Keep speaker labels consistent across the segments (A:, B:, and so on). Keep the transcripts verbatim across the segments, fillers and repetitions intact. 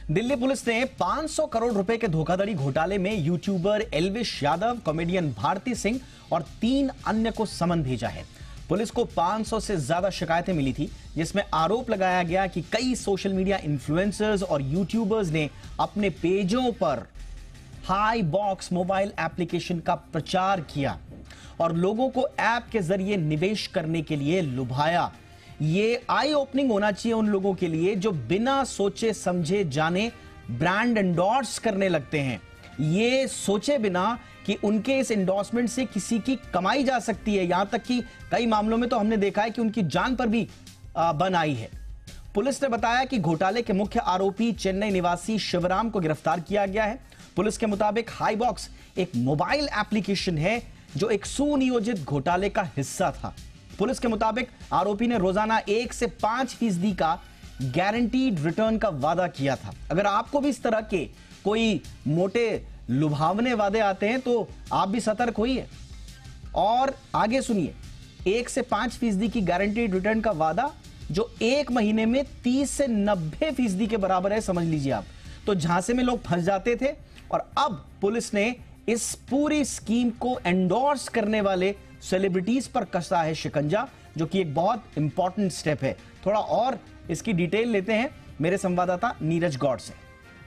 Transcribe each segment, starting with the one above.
A: Delhi police ने पाँच सौ करोड़ रुपए के धोखाधड़ी घोटाले में यूट्यूबर एल्विश यादव, कॉमेडियन भारती सिंह और तीन अन्य को समन भेजा है। पुलिस को पाँच सौ से ज्यादा शिकायतें मिली थी, जिसमें आरोप लगाया गया कि कई सोशल मीडिया इन्फ्लुएंसर्स और यूट्यूबर्स ने अपने पेजों पर हाई बॉक्स मोबाइल एप्लीकेशन का प्रचार किया और लोगों को ऐप के जरिए निवेश करने के लिए लुभाया। ये आई ओपनिंग होना चाहिए उन लोगों के लिए जो बिना सोचे समझे जाने ब्रांड एंडोर्स करने लगते हैं, ये सोचे बिना कि उनके इस एंडोर्समेंट से किसी की कमाई जा सकती है। यहां तक कि कई मामलों में तो हमने देखा है कि उनकी जान पर भी बन आई है। पुलिस ने बताया कि घोटाले के मुख्य आरोपी चेन्नई निवासी शिवराम को गिरफ्तार किया गया है। पुलिस के मुताबिक हाई बॉक्स एक मोबाइल एप्लीकेशन है जो एक सुनियोजित घोटाले का हिस्सा था। पुलिस के मुताबिक आरोपी ने रोजाना एक से पांच फीसदी का गारंटीड रिटर्न का वादा किया था। अगर आपको भी इस तरह के कोई मोटे लुभावने वादे आते हैं तो आप भी सतर्क होइए। और आगे सुनिए, एक से पांच फीसदी की गारंटीड रिटर्न का वादा जो एक महीने में तीस से नब्बे फीसदी के बराबर है, समझ लीजिए आप। तो झांसे में लोग फंस जाते थे और अब पुलिस ने इस पूरी स्कीम को एंडोर्स करने वाले सेलिब्रिटीज पर कसा है शिकंजा, जो कि एक बहुत इंपॉर्टेंट स्टेप है। थोड़ा और इसकी डिटेल लेते हैं मेरे संवाददाता नीरज गौड़ से।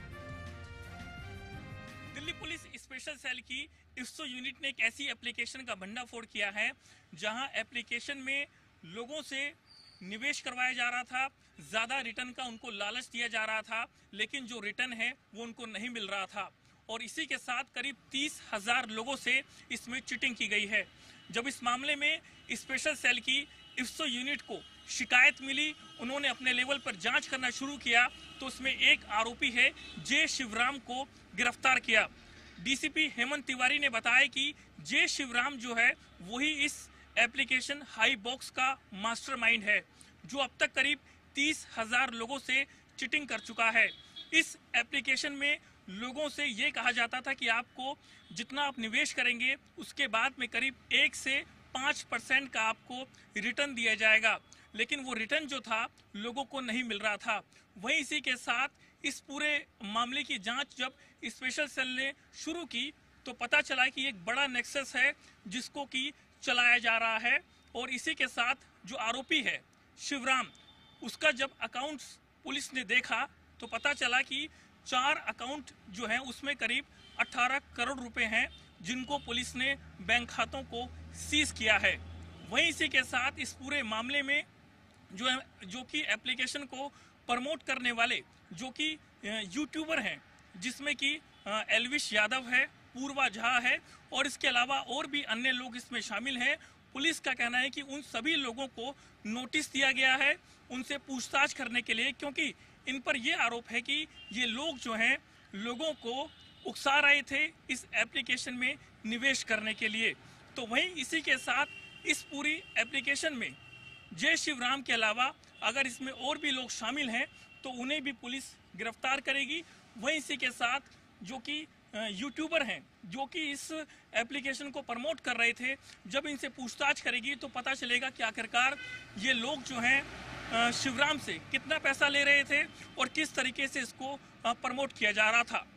B: दिल्ली पुलिस स्पेशल सेल की इफ्सो यूनिट ने एक ऐसी एप्लीकेशन का भंडाफोड़ किया है जहां एप्लीकेशन में लोगों से निवेश करवाया जा रहा था, ज्यादा रिटर्न का उनको लालच दिया जा रहा था, लेकिन जो रिटर्न है वो उनको नहीं मिल रहा था। और इसी के साथ करीब तीस हजार लोगों से इसमें चीटिंग की गई है। जब इस मामले में स्पेशल सेल की इफ्सो यूनिट को शिकायत मिली, उन्होंने अपने लेवल पर जांच करना शुरू किया तो उसमें एक आरोपी है जे शिवराम को गिरफ्तार किया। डीसीपी हेमंत तिवारी ने बताया कि जे शिवराम जो है वही इस एप्लीकेशन हाई बॉक्स का मास्टरमाइंड है, जो अब तक करीब तीस हजार लोगों से चीटिंग कर चुका है। इस एप्लीकेशन में लोगों से ये कहा जाता था कि आपको जितना आप निवेश करेंगे उसके बाद में करीब एक से पाँच परसेंट का आपको रिटर्न दिया जाएगा, लेकिन वो रिटर्न जो था लोगों को नहीं मिल रहा था। वहीं इसी के साथ इस पूरे मामले की जांच जब स्पेशल सेल ने शुरू की तो पता चला कि एक बड़ा नेक्सस है जिसको कि चलाया जा रहा है। और इसी के साथ जो आरोपी है शिवराम, उसका जब अकाउंट्स पुलिस ने देखा तो पता चला कि चार अकाउंट जो हैं उसमें करीब अठारह करोड़ रुपए हैं, जिनको पुलिस ने बैंक खातों को सीज किया है। वहीं इसी के साथ इस पूरे मामले में जो है जो कि एप्लीकेशन को प्रमोट करने वाले जो कि यूट्यूबर हैं, जिसमें कि एल्विश यादव है, पूर्वा झा है और इसके अलावा और भी अन्य लोग इसमें शामिल हैं। पुलिस का कहना है कि उन सभी लोगों को नोटिस दिया गया है उनसे पूछताछ करने के लिए, क्योंकि इन पर यह आरोप है कि ये लोग जो हैं लोगों को उकसा रहे थे इस एप्लीकेशन में निवेश करने के लिए। तो वहीं इसी के साथ इस पूरी एप्लीकेशन में जय शिवराम के अलावा अगर इसमें और भी लोग शामिल हैं तो उन्हें भी पुलिस गिरफ्तार करेगी। वहीं इसी के साथ जो कि यूट्यूबर हैं जो कि इस एप्लीकेशन को प्रमोट कर रहे थे, जब इनसे पूछताछ करेगी तो पता चलेगा कि आखिरकार ये लोग जो हैं शिवराम से कितना पैसा ले रहे थे और किस तरीके से इसको प्रमोट किया जा रहा था।